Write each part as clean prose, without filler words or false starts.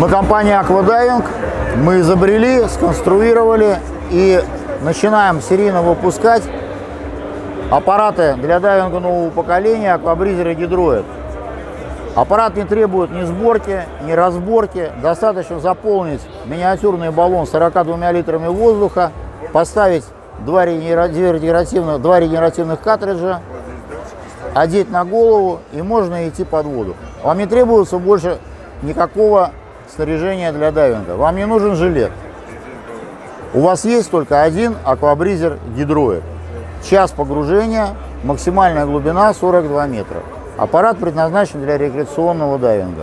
Мы компания Aquadiving, мы изобрели, сконструировали и начинаем серийно выпускать аппараты для дайвинга нового поколения Aquabreezer и Hydroid. Аппарат не требует ни сборки, ни разборки. Достаточно заполнить миниатюрный баллон 42 литрами воздуха, поставить два регенеративных картриджа, одеть на голову, и можно идти под воду. Вам не требуется больше никакого снаряжения для дайвинга. Вам не нужен жилет. У вас есть только один Aquabreezer Hydroid. Час погружения, максимальная глубина 42 метра. Аппарат предназначен для рекреационного дайвинга.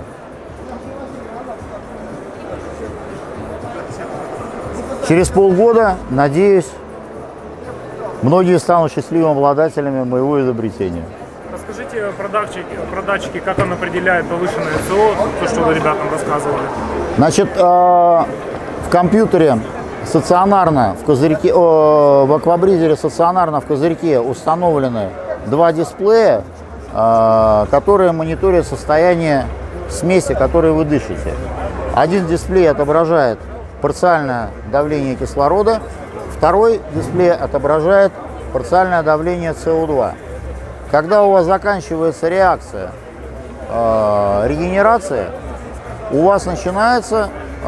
Через полгода, надеюсь, многие станут счастливыми обладателями моего изобретения. Расскажите про датчики, как он определяет повышенное СО, то, что вы ребятам рассказывали. Значит, в компьютере стационарно, в Aquabreezer стационарно в козырьке установлены два дисплея, которые мониторят состояние смеси, которой вы дышите. Один дисплей отображает парциальное давление кислорода, второй дисплей отображает парциальное давление СО2. Когда у вас заканчивается реакция регенерации, у вас начинается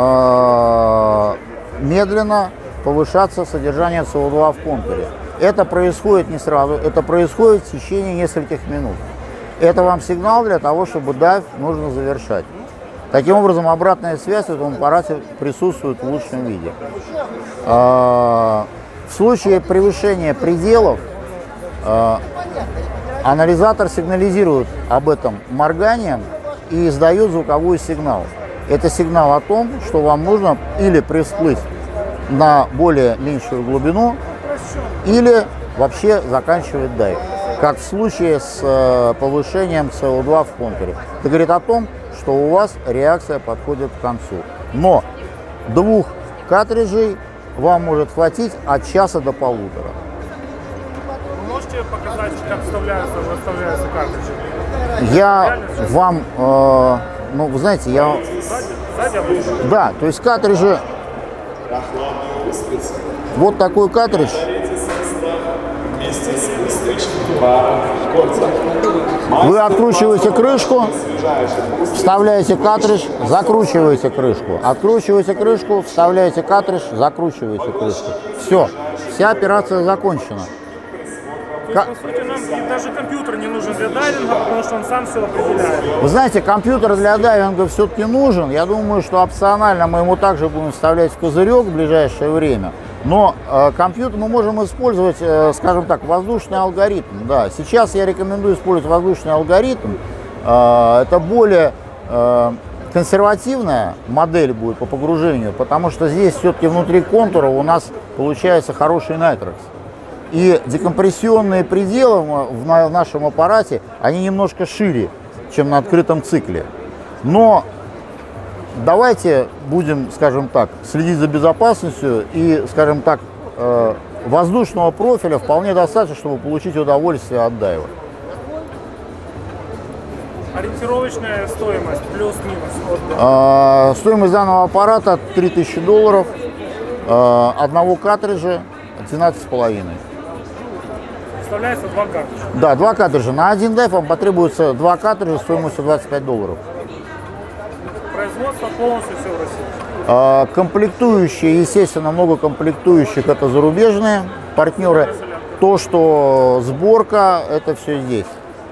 медленно повышаться содержание СО2 в контуре. Это происходит не сразу, это происходит в течение нескольких минут. Это вам сигнал для того, чтобы дайв нужно завершать. Таким образом, обратная связь в этом аппарате присутствует в лучшем виде. В случае превышения пределов анализатор сигнализирует об этом морганием и издает звуковой сигнал. Это сигнал о том, что вам нужно или всплыть на более меньшую глубину, или вообще заканчивать дайв, как в случае с повышением СО2 в контуре. Это говорит о том, что у вас реакция подходит к концу. Но двух картриджей вам может хватить от часа до полутора. Вы можете показать, как выставляются картриджи? Я вам, ну, вы знаете, я... Сзади обычно? Да, то есть картриджи... Вот такой картридж. Вы откручиваете крышку, вставляете картридж, закручиваете крышку. Откручиваете крышку, вставляете картридж, закручиваете крышку. Все, вся операция закончена. По сути, нам даже компьютер не нужен для дайвинга, потому что он сам все определяет. Вы знаете, компьютер для дайвинга все-таки нужен. Я думаю, что опционально мы ему также будем вставлять в козырек в ближайшее время. Но компьютер мы можем использовать, скажем так, воздушный алгоритм. Да, сейчас я рекомендую использовать воздушный алгоритм. Это более консервативная модель будет по погружению, потому что здесь все-таки внутри контура у нас получается хороший найтрекс. И декомпрессионные пределы в нашем аппарате, они немножко шире, чем на открытом цикле. Но давайте будем, скажем так, следить за безопасностью и, скажем так, воздушного профиля вполне достаточно, чтобы получить удовольствие от дайва. Ориентировочная стоимость, плюс-минус? Стоимость данного аппарата $3000, одного картриджа 12,5. Вставляется два картриджа? Да, два картриджа. На один дайв вам потребуется два картриджа стоимостью $25. Производство полностью все в России? Комплектующие, естественно, много комплектующих, это зарубежные партнеры. То, что сборка, это все здесь.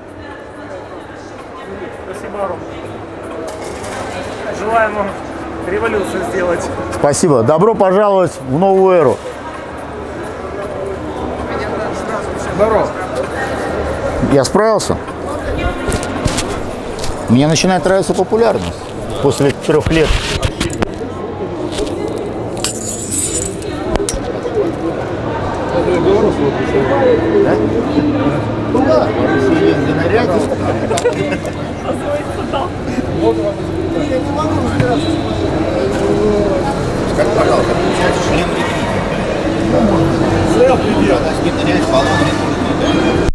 Спасибо, Ром. Желаем вам революцию сделать. Спасибо. Добро пожаловать в новую эру. Здорово. Я справился. Мне начинает нравиться популярность после 3 лет. Да? Ну да, если есть где нырять. Как, пожалуйста, член ремни. Когда с ним нырять, баллон не нужен.